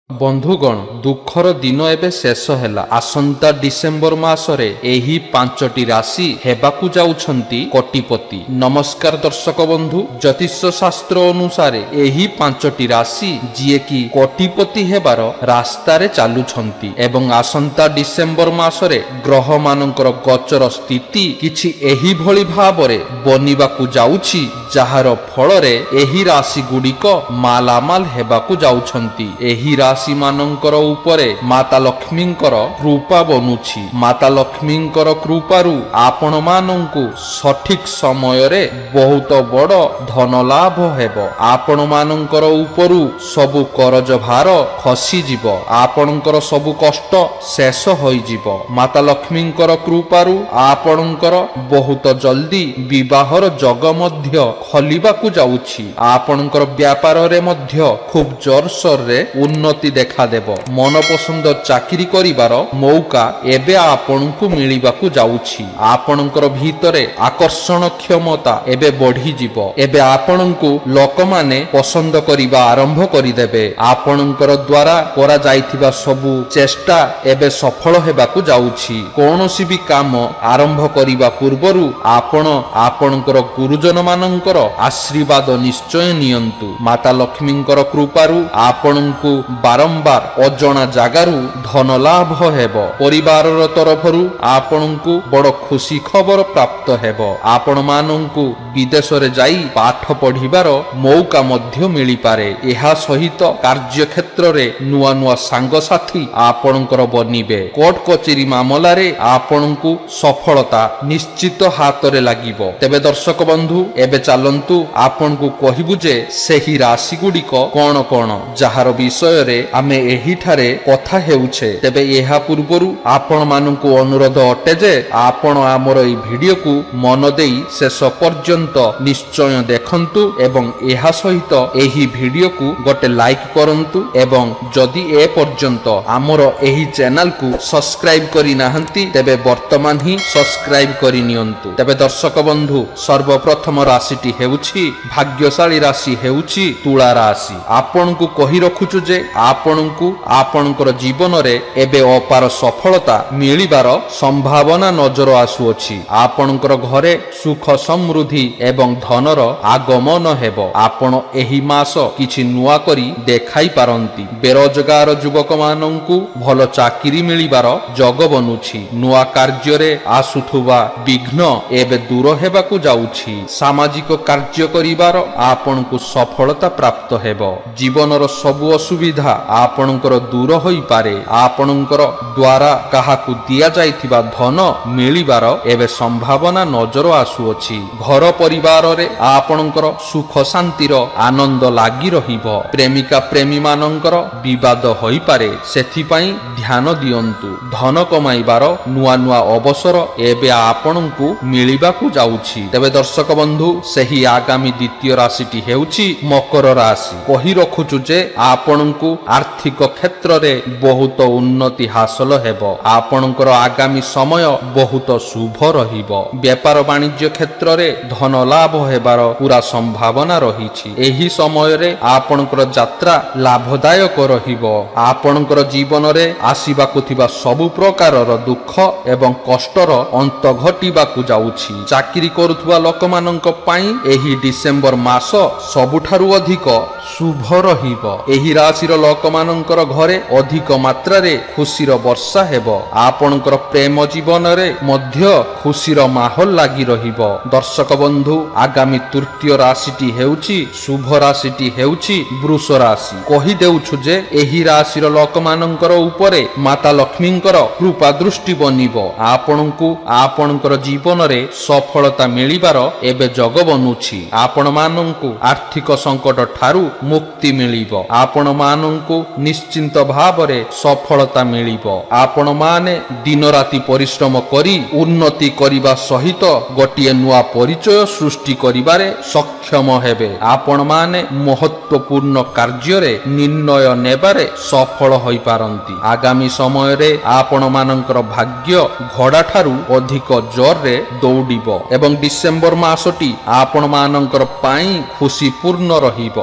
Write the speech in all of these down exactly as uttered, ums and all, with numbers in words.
बंधुगण दुखर दिन एबे शेष हैला। आसंता डिसेम्बर मासरे एही पांचटी राशि हेबाकु जाउछंती कोटिपति। नमस्कार दर्शक बंधु, ज्योतिष शास्त्र अनुसार एही पांचटी राशि जिए कि कोटिपति हेबार रास्तारे चालुछंती एवं आसंता डिसेम्बर मासरे ग्रह मानकर गोचर स्थिति किछि एही भली भाबरे बनिबाकु जाउछि, जाहार फलरे एही राशि गुडिक मालामाल हेबाकु जाउछंती। एही राशि मानंकर उपरे माता लक्ष्मींकर कृपा बनुछि। माता लक्ष्मींकर कृपारु आपण मानंकु सठिक समय रे बहुत बड़ धन लाभ हेबो। आपण मानंकर उपरु सबु करज भार खसी जिवो। आपणकर सबु कष्ट शेष होई जिवो। माता लक्ष्मींकर कृपारु आपणकर बहुत जल्दी विवाहर जग मध्य खलिबाकु जाउछि। आपणकर व्यापार रे मध्य खूब जोरसोर रे उन्नति देखा देव। मन पसंद चाकरी करिवार मौका एबे आपनकु मिलिबाकु जाउछि। आपनकर भीतरे आकर्षण क्षमता एबे बढ़ी जिवो। एबे आपनकु लोकमाने पसंद करिबा आरंभ करिदेबे। आपनकर द्वारा करा जाइथिबा सबु चेष्टा एबे सफल हेबाकु जाउछि। कोनोसी भी काम आरंभ करिबा पूर्वरु आपण आपनकर गुरुजन मानकर आशीर्वाद निश्चय नियंतु। माता लक्ष्मींकर कृपारु आपनकु बारंबार अजणा जगारु धन लाभ हेबो। परिवारर तरफरु आपनकु बड़ खुशी खबर प्राप्त हेबो। आपण मानंकु विदेश रे जाई पाठ पढ़िबार मौका मध्य मिली पारे। एहा सहित कार्य क्षेत्र रे नुआ नुआ सांग साथी आपनकर बनिबे। कोर्ट कचेरी मामला रे आपनकु सफलता निश्चित हाथ रे लागिबो। तेबे दर्शक बंधु एबे चालंतु आपनकु कहिबु जे सेही राशि गुडिक कोन कोन जहार विषय रे आमे एही ठारे कथा हेउछे। तेबे एहा पूर्वरु आपण मानंकु अनुरोध अटे जे आपण आमर एई भिडियो को मन देई शेष पर्यंत निश्चय देखंतु एवं एहा सहित एही भिडियो को गोटे लाइक करंतु एवं जदि ए पर्यंत आमर एही चैनल को सब्सक्राइब करि नाहंती तेबे वर्तमान ही सब्सक्राइब करि नियंतु। तेबे दर्शक बंधु सर्वप्रथम राशिटी हेउछि भाग्यशाली राशि हेउछि तुला राशि। आपनकु कहि रखुछु जे आपनकु आपनकर जीवन रे एबे अपार सफलता मिलिबार संभावना नजर आसुअछि। आपनकर घरे सुख समृद्धि एवं धनर आगमन हेबो। आपण एही मास किछि नुआ करी देखाई पारंती। बेरोजगार युवक मानंकु भलो चाकरी मिलिबार जग बनुछि। नुआ कार्य रे आसुथुबा विघ्न एबे दूर हेबाकु जाउछि। सामाजिक कार्य करिबार आपनकु सफलता प्राप्त हेबो। जीवनर सबु असुविधा आपनकर दूर होई पारे। आपनकर द्वारा काहाकु दिया जाइथिबा धन मिलिबार एबे संभावना नजर आसुअछि। घर परिवार रे आपनकर सुख शांतिर आनंद लागि रहिबो। प्रेमिका प्रेमी मानंकर विवाद होई पारे, सेथि पई ध्यान दियंतु। धन कमाइबार नुआ नुआ अवसर एबे आपनकु मिलिबाकु जाउछि। तेबे दर्शक बंधु सेही आगामी द्वितीय राशिटी हेउछि मकर राशि। कहि रखुछु जे आपनकु आर्थिक क्षेत्र रे बहुत उन्नति हासिल हेबो। आपनकर आगामी समय बहुत शुभ रहिबो। व्यापार वाणिज्य क्षेत्र रे धन लाभ हेबार पूरा संभावना रहिछि। एही समय रे आपनकर यात्रा लाभदायक रहिबो। आपनकर जीवन रे आसीबाकु थिबा सबु प्रकारर दुख एवं कष्टर अंत घटिबाकु जाउछि। चाकरी करुथुबा लोकमानंक पई एही डिसेम्बर मास सबुठारु अधिक शुभ रहिबो। एही राशिर लोकमानंकर घरे अधिक मात्रा रे खुशीर वर्षा हेबो। आपनकर प्रेम जीवन रे मध्य खुशीर माहौल लागि रहिबो। दर्शक बंधु आगामी तृतीय राशिटी हेउछि शुभ राशिटी हेउछि वृष राशि। कहि देउछु जे एही राशिर लोकमानंकर उपरे माता लक्ष्मींकर कृपा दृष्टि बनिबो। आपनकु आपनकर जीवन रे सफलता मिलिबार एबे जग बनुछि। आपण मानंकु आर्थिक संकट ठारू मुक्ति मिलिबो। आपण मानंकु निश्चिंत भावरे सफलता मिलिबो। आपण माने दिन राति परिश्रम करी उन्नति करिबा सहित गोटिए नुआ परिचय सृष्टि करिबारे सक्षम हेबे। आपण माने महत्वपूर्ण कार्य रे निर्णय नेबारे सफल होई पारंती। आगामी समय रे आपण मानंकर भाग्य घोड़ा ठारू अधिक जोर रे दौड़िबो एवं डिसेम्बर मासटी आपण मानंकर पाई खुशी पूर्ण रहिबो। आपण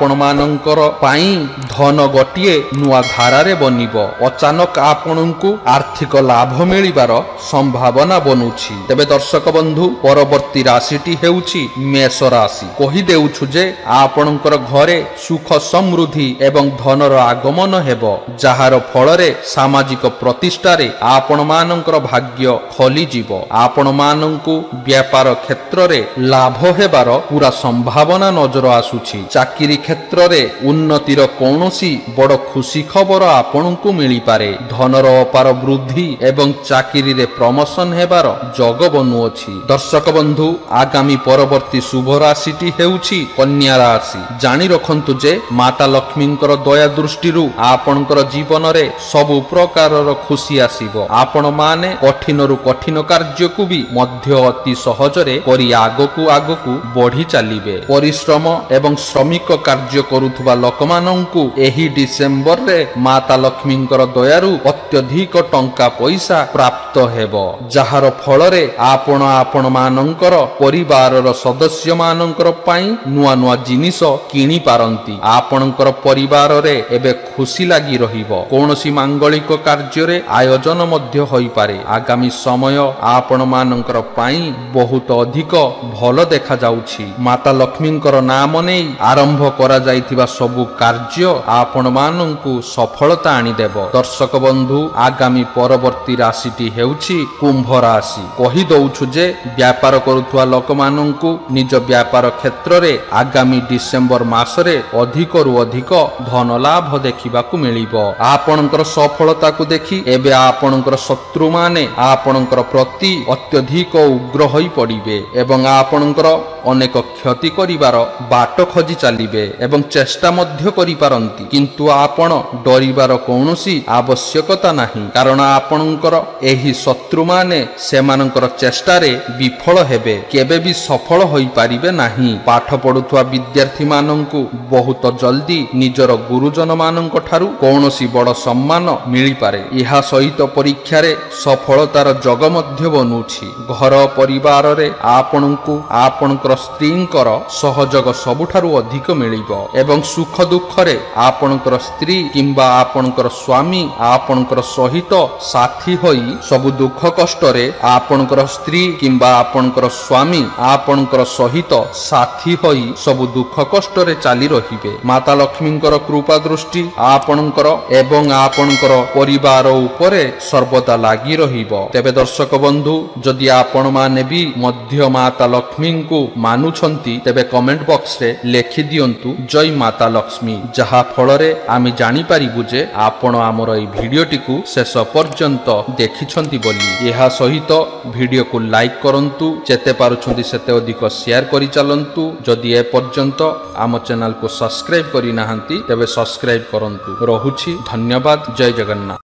आपण मानकर पाई धन गोटिए नुआ धारारे बनिब। अचानक आपणकु आर्थिक लाभ मिलिबार संभावना बनुछि। तेबे दर्शक बंधु परवर्ती राशिटी हेउछि मेष राशि। कहि देउछु जे आपणकर घरे सुख समृद्धि एवं धनर आगमन हेबो, जहार फलरे सामाजिक प्रतिष्ठारे आपण मानकर भाग्य खोली जीवो। आपण मानंकु व्यापार क्षेत्र रे लाभ हेबार पूरा संभावना नजर आसुछि। चाकिरी क्षेत्र रे उन्नतिर कौनसी बड़ खुशी खबर आपणकु मिली पारे। धनर अपार वृद्धि एवं चाकिरी रे प्रमोशन हेबार जग बनुअछि। दर्शक बंधु आगामी परवर्ती शुभ राशिटी हेउछि कन्या राशि। जानि रखंतु जे माता लक्ष्मींकर दया दृष्टिरु आपणकर जीवन रे सबु प्रकारर खुशी आसीबो। आपण माने कठिनरु कठिन कार्यकु भी मध्य अति सहजरे करी आगकु आगकु बढ़ी चलिबे। परिश्रम एवं श्रमिक कार्य करुथुबा लोकमानंकु एही डिसेंबर रे माता लक्ष्मींकर दयारु अत्यधिक टंका पैसा प्राप्त हेबो, जहार फलरे आपण आपण मानंकर परिवारर सदस्य मानंकर पाई नुआ नुआ जिनिस किनी पारंती। आपणकर परिवार रे एबे खुशी लागी रहिबो। कोनोसी मांगलिक कार्य रे आयोजन मध्य होई पारे। आगामी समय आपण मानंकर पाई बहुत अधिक भल देखा जाउछि। माता लक्ष्मींकर नाम नै आरंभ करा जाइथिबा सबु कार्य आपण मानंकु सफलता आनी देबो। दर्शक बंधु आगामी परवर्ती राशिटी हेउछि कुंभ राशि। कहि दउछु जे व्यापार करुथुवा लोक मानंकु निज व्यापार क्षेत्र रे आगामी डिसेंबर मासरे अधिक रु अधिक धन लाभ देखिबाकु मिलिबो। आपणकर सफलता को देखि एबे आपणकर शत्रु माने आपणकर प्रति अत्यधिक उग्र होई पड़िबे एवं आपणकर अनेक क्षति करिवार बाट खोजी चलिबे एवं चेष्टा मध्य करि पारंती, किंतु आपण डरिबार कौनसी आवश्यकता नाही, कारण आपणकर एही शत्रु माने सेमानकर चेष्टा रे विफल हेबे, केबे भी सफल होई पारिबे नाही। पाठ पढुथुवा विद्यार्थी मानंकु बहुत जल्दी निजर गुरुजन मानंक ठारू कौनसी बड़ सम्मान मिली पारे। इहा सहित परीक्षा रे सफलतार जग मध्य बनुछि। घर परिवार रे आपणकु आपणकर स्त्रींकर सहयोग सबुठारु अधिक मिलिबो एवं सुख दुख रे आपणकर स्त्री किंबा आपणकर स्वामी आपणकर सहित साथी होई सब दुख कष्ट रे आपणकर स्त्री किंबा आपणकर स्वामी आपणकर सहित साथी होई सब दुख कष्ट रे चाली रहिबे। माता लक्ष्मींकर कृपा दृष्टि आपणकर एवं आपणकर परिवार उपरे सर्वदा लागि रहिबो। तेबे दर्शक बंधु जदि आपण माने भी मध्य माता लक्ष्मींकु मानुछंती तेबे कमेंट बॉक्स रे लेखि दियंतु जय माता लक्ष्मी, जहा फलरे आमी जानि पारिबु जे आपण आमर एई भिडियोटी को शेष पर्यंत देखिछंती बोली। एहा सहित भिडियो को लाइक करंतु, जेते पारुछंती सेते अधिक शेयर करि चलंतु। जदि ए पर्यंत आम चैनल को सब्सक्राइब करि नाहंती तेबे सब्सक्राइब करंतु। रहुछि धन्यवाद। जय जगन्नाथ।